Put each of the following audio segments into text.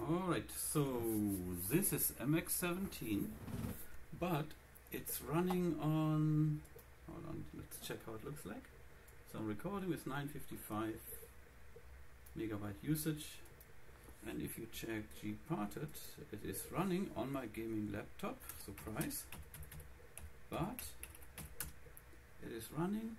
Alright, so this is MX17, but it's running on, hold on, let's check how it looks like. So I'm recording with 955 megabyte usage, and if you check gparted, it is running on my gaming laptop, surprise, but it is running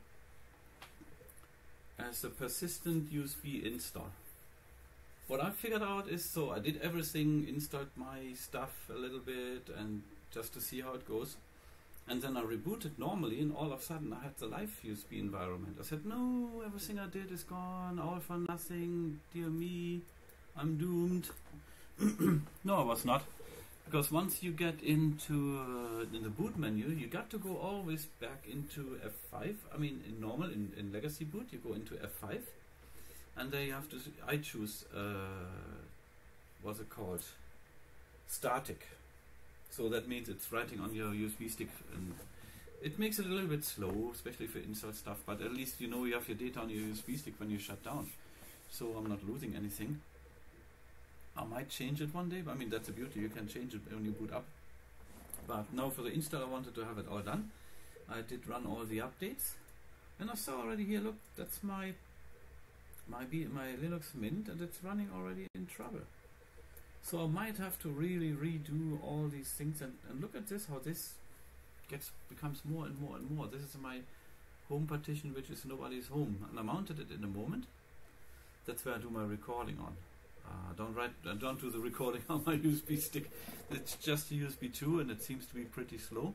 as a persistent USB install. What I figured out is, so I did everything, installed my stuff a little bit and just to see how it goes, and then I rebooted normally, and all of a sudden I had the live USB environment. I said, no, everything I did is gone, all for nothing, dear me, I'm doomed. No, I was not, because once you get into in the boot menu, you got to go always back into F5. I mean, in normal, in legacy boot, you go into F5, and there you have to, I choose, what's it called, static. So that means it's writing on your USB stick, and it makes it a little bit slow, especially if you install stuff, but at least you know you have your data on your USB stick when you shut down. So I'm not losing anything. I might change it one day, but I mean, that's the beauty, you can change it when you boot up. But now for the install, I wanted to have it all done. I did run all the updates, and I saw already here, look, that's my Linux Mint, and it's running already in trouble. So I might have to really redo all these things, and look at this, how this becomes more and more and more. This is my home partition, which is nobody's home, and I mounted it in a moment. That's where I do my recording on. Don't do the recording on my USB stick. It's just a USB 2, and it seems to be pretty slow.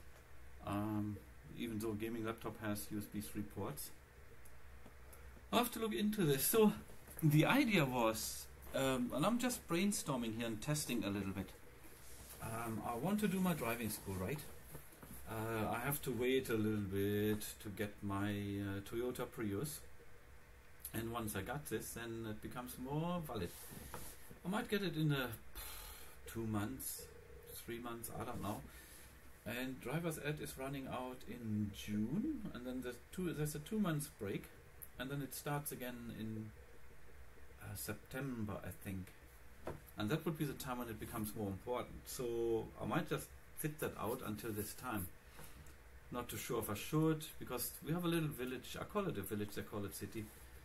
Even though a gaming laptop has USB 3 ports. I have to look into this. So the idea was, and I'm just brainstorming here and testing a little bit. I want to do my driving school, right? I have to wait a little bit to get my Toyota Prius, and once I got this, then it becomes more valid. I might get it in 2 months, 3 months, I don't know. And driver's ed is running out in June, and then there's a 2 months break, and then it starts again in September, I think, and that would be the time when it becomes more important. So I might just sit that out until this time. Not too sure if I should, because we have a little village. I call it a village, they call it city,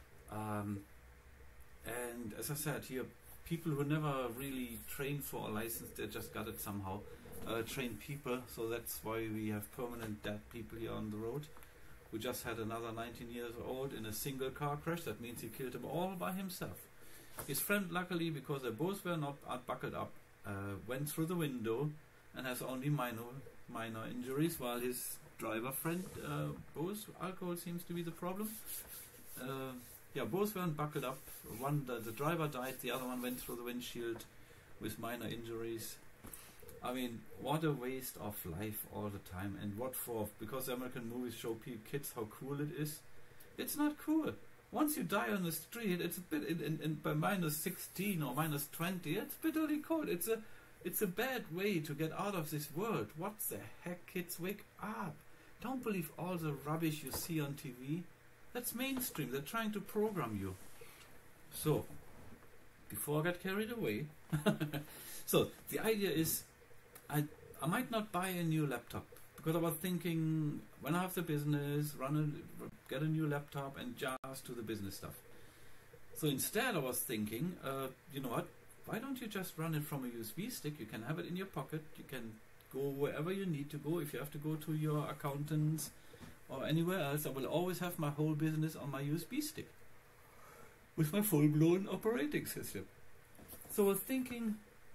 and as I said here, people who never really trained for a license, they just got it somehow, trained people. So that's why we have permanent dead people here on the road. We just had another 19 years old in a single car crash. That means he killed them all by himself. His friend, luckily, because they both were not buckled up, went through the window and has only minor injuries, while his driver friend, both alcohol seems to be the problem. Yeah, both weren't buckled up. One, the driver died, the other one went through the windshield with minor injuries. I mean, what a waste of life all the time, and what for? Because American movies show kids how cool it is. It's not cool. Once you die on the street, it's a bit by minus 16 or minus 20. It's bitterly cold. It's a bad way to get out of this world. What the heck, kids, wake up! Don't believe all the rubbish you see on TV. That's mainstream. They're trying to program you. So, before I get carried away, so the idea is, I might not buy a new laptop, because I was thinking, when I have the business, get a new laptop and just do the business stuff. So instead I was thinking, you know what, why don't you just run it from a USB stick? You can have it in your pocket, you can go wherever you need to go. If you have to go to your accountants or anywhere else, I will always have my whole business on my USB stick with my full-blown operating system. So I was thinking,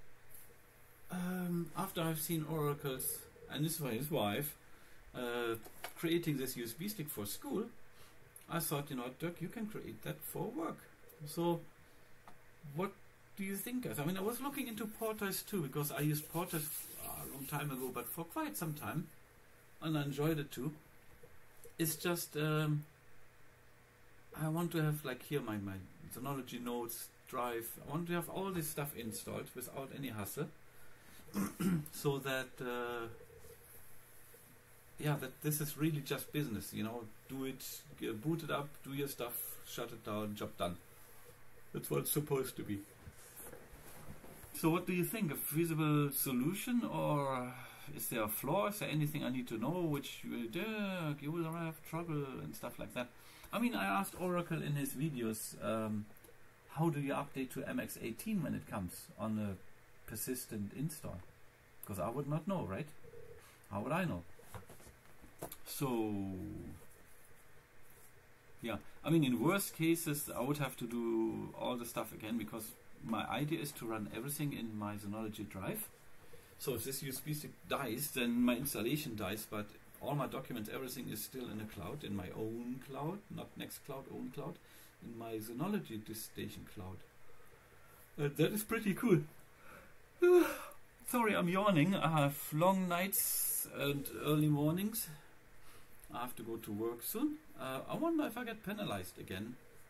after I've seen Oracle's, and this was his wife, creating this USB stick for school, I thought, you know, Dirk, you can create that for work. So what do you think, guys? I mean, I was looking into Portage too, because I used Portage a long time ago, but for quite some time, and I enjoyed it too. It's just, I want to have, like here, my Synology Notes, Drive, I want to have all this stuff installed without any hassle. So that, yeah, that this is really just business, you know, do it, boot it up, do your stuff, shut it down, job done. That's what it's supposed to be. So what do you think? A feasible solution, or is there a flaw? Is there anything I need to know which you will have trouble and stuff like that? I mean, I asked Oracle in his videos, how do you update to MX18 when it comes on a persistent install? Because I would not know, right? How would I know? So, yeah, I mean, in worst cases, I would have to do all the stuff again, because my idea is to run everything in my Synology drive. So if this USB stick dies, then my installation dies, but all my documents, everything is still in a cloud, in my own cloud, not Nextcloud, own cloud, in my Synology DiskStation cloud. That is pretty cool. Sorry, I'm yawning. I have long nights and early mornings. I have to go to work soon. I wonder if I get penalized again.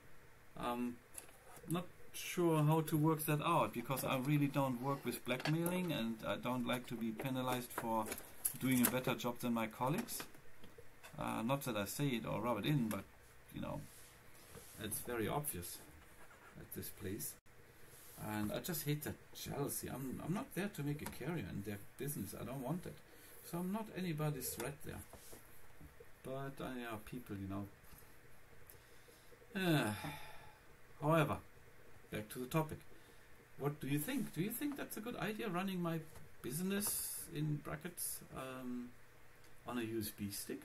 Not sure how to work that out, because I really don't work with blackmailing, and I don't like to be penalized for doing a better job than my colleagues. Not that I say it or rub it in, but you know, it's very obvious at this place. And I just hate that jealousy. I'm not there to make a career in their business. I don't want it. So I'm not anybody's threat there. But there are people, you know. However, back to the topic. What do you think? Do you think that's a good idea, running my business, in brackets, on a USB stick?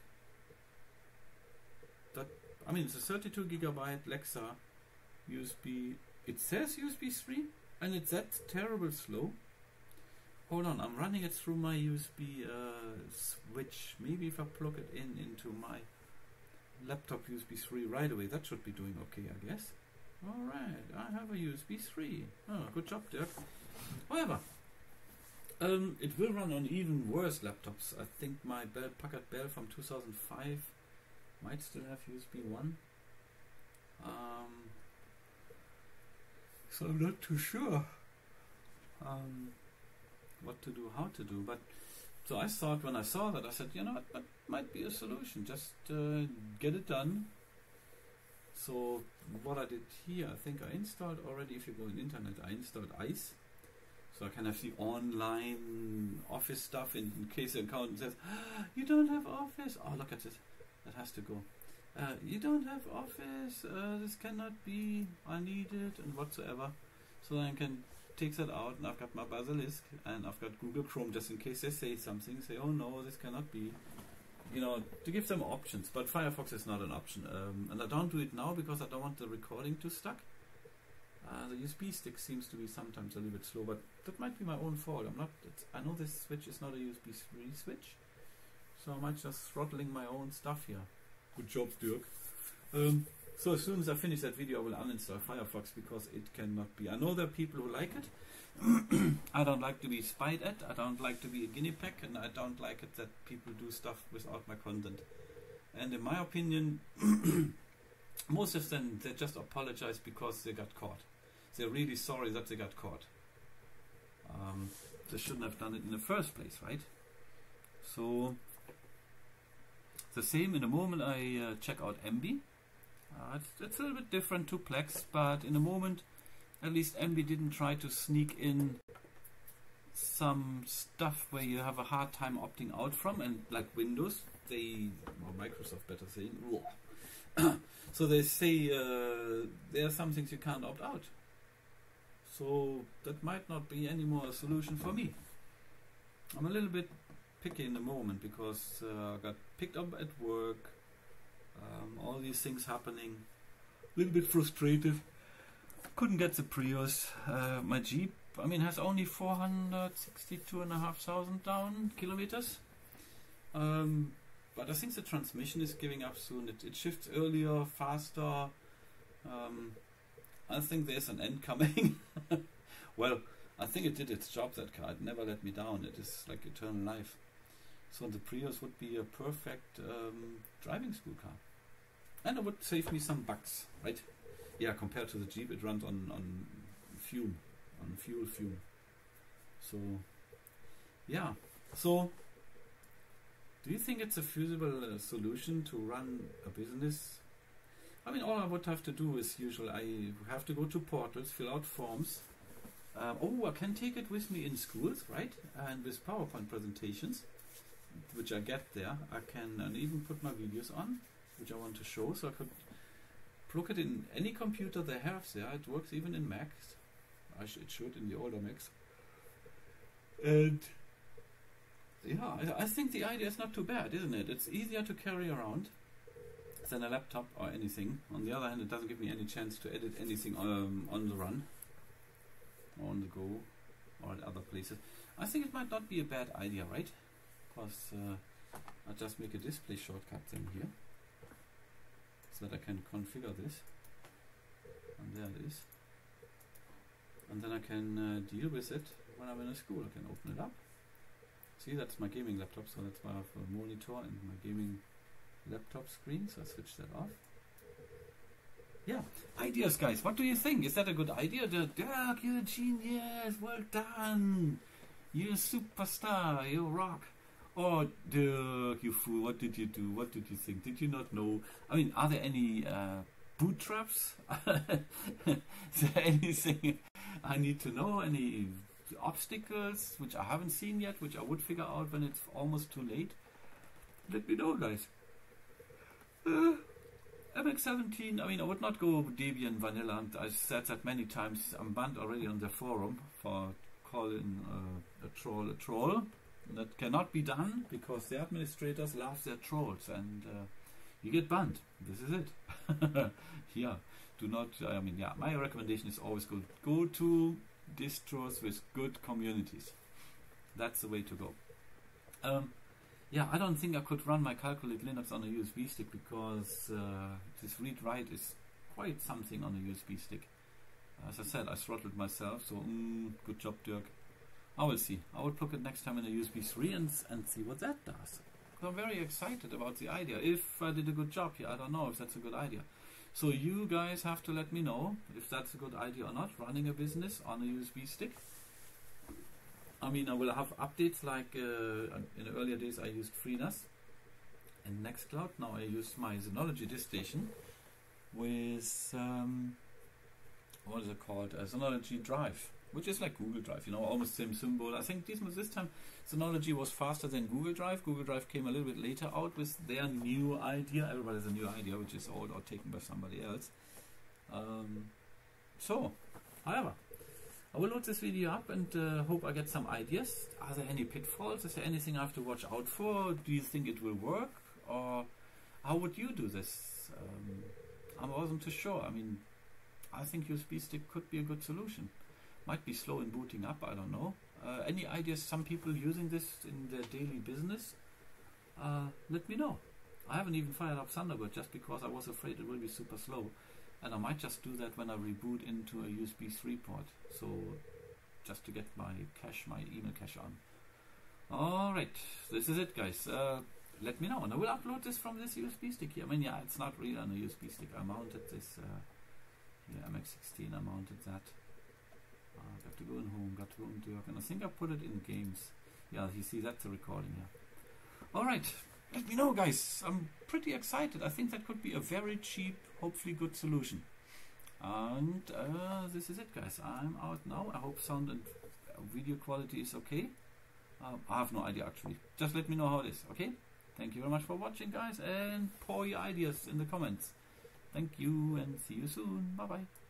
That, I mean, it's a 32 gigabyte Lexa USB. It says USB 3, and it's that terrible slow. Hold on, I'm running it through my USB switch. Maybe if I plug it into my laptop USB 3 right away, that should be doing okay, I guess. Alright, I have a USB 3. Oh, good job, Dirk. However, it will run on even worse laptops. I think my Packard Bell from 2005 might still have USB 1. So I'm not too sure what to do, how to do. But so I thought, when I saw that, I said, you know, that might be a solution. Just get it done. So what I did here, I think I installed already. If you go on the internet, I installed ICE. So I can have the online Office stuff in case the accountant says, you don't have Office. Oh, look at this. That has to go. You don't have Office. This cannot be. I need it, and whatsoever. So then I can take that out, and I've got my Basilisk, and I've got Google Chrome, just in case they say something. Say, oh no, this cannot be. You know, to give them options. But Firefox is not an option, and I don't do it now because I don't want the recording to stuck. The USB stick seems to be sometimes a little bit slow, but that might be my own fault. I know this switch is not a USB 3 switch, so I might just throttling my own stuff here. Good job, Dirk. So as soon as I finish that video, I will uninstall Firefox, because it cannot be. I know there are people who like it. I don't like to be spied at. I don't like to be a guinea pig, and I don't like it that people do stuff without my content. And in my opinion, most of them, they just apologize because they got caught. They're really sorry that they got caught. They shouldn't have done it in the first place, right? So the same, in a moment I check out Emby. It's a little bit different to Plex, but in a moment at least Emby didn't try to sneak in some stuff where you have a hard time opting out from, and like Windows, or Microsoft better saying, so they say there are some things you can't opt out. So that might not be any more a solution for me. I'm a little bit picky in the moment, because I got picked up at work, all these things happening, a little bit frustrated. Couldn't get the Prius. My Jeep, I mean, has only 462,500 kilometers. But I think the transmission is giving up soon. It shifts earlier, faster. I think there's an end coming. Well, I think it did its job, that car. It never let me down. It is like eternal life. So the Prius would be a perfect driving school car. And it would save me some bucks, right? Yeah, compared to the Jeep, it runs on fuel fume. So, yeah. So, do you think it's a feasible solution to run a business? I mean, all I would have to do is usual. I have to go to portals, fill out forms, Oh, I can take it with me in schools, right? And with PowerPoint presentations, which I get there, I can even put my videos on, which I want to show. So I could plug it in any computer they have there. It works even in Macs. It should in the older Macs. And yeah, I think the idea is not too bad, isn't it? It's easier to carry around than a laptop or anything. On the other hand, it doesn't give me any chance to edit anything on the run, or on the go, or at other places. I think it might not be a bad idea, right? Because I'll just make a display shortcut then here, so that I can configure this. And there it is. And then I can deal with it when I'm in a school. I can open it up. See, that's my gaming laptop, so that's why I have a monitor and my gaming laptop screen, so I switch that off. Yeah, ideas, guys. What do you think? Is that a good idea? Dirk, you're a genius. Well done. You're a superstar. You rock. Oh, Dirk, you fool. What did you do? What did you think? Did you not know? I mean, are there any boot traps? Is there anything I need to know? Any obstacles which I haven't seen yet, which I would figure out when it's almost too late? Let me know, guys. MX17, I mean, I would not go Debian vanilla, and I said that many times. I'm banned already on the forum for calling a troll. That cannot be done because the administrators love their trolls, and you get banned. This is it. Yeah, do not, I mean, yeah, my recommendation is always go to distros with good communities. That's the way to go. Yeah, I don't think I could run my Calculate Linux on a USB stick, because this read-write is quite something on a USB stick. As I said, I throttled myself, so good job, Dirk. I will see. I will plug it next time in a USB 3 and see what that does. I'm very excited about the idea. If I did a good job here, I don't know if that's a good idea. So you guys have to let me know if that's a good idea or not, running a business on a USB stick. I mean, I will have updates like in the earlier days I used FreeNAS and Nextcloud. Now I use my Synology disk station with, what is it called? Synology Drive, which is like Google Drive, you know, almost same symbol. I think this time Synology was faster than Google Drive. Google Drive came a little bit later out with their new idea. Everybody has a new idea, which is old or taken by somebody else. However, I will load this video up and hope I get some ideas. Are there any pitfalls? Is there anything I have to watch out for? Do you think it will work? Or how would you do this? I wasn't too sure. I mean, I think USB stick could be a good solution. Might be slow in booting up, I don't know. Any ideas, some people using this in their daily business? Let me know. I haven't even fired up Thunderbird just because I was afraid it will be super slow. And I might just do that when I reboot into a USB 3 port. So, just to get my cache, my email cache on. Alright, this is it, guys. Let me know. And I will upload this from this USB stick here. I mean, yeah, it's not really on a USB stick. I mounted this here, MX16, I mounted that. Got to go in home, got to go in Dirk. And I think I put it in games. Yeah, you see, that's a recording here. Alright. Let me know, guys. I'm pretty excited. I think that could be a very cheap, hopefully good solution. And this is it, guys. I'm out now. I hope sound and video quality is okay. I have no idea, actually. Just let me know how it is, okay? Thank you very much for watching, guys, and pour your ideas in the comments. Thank you, and see you soon. Bye-bye.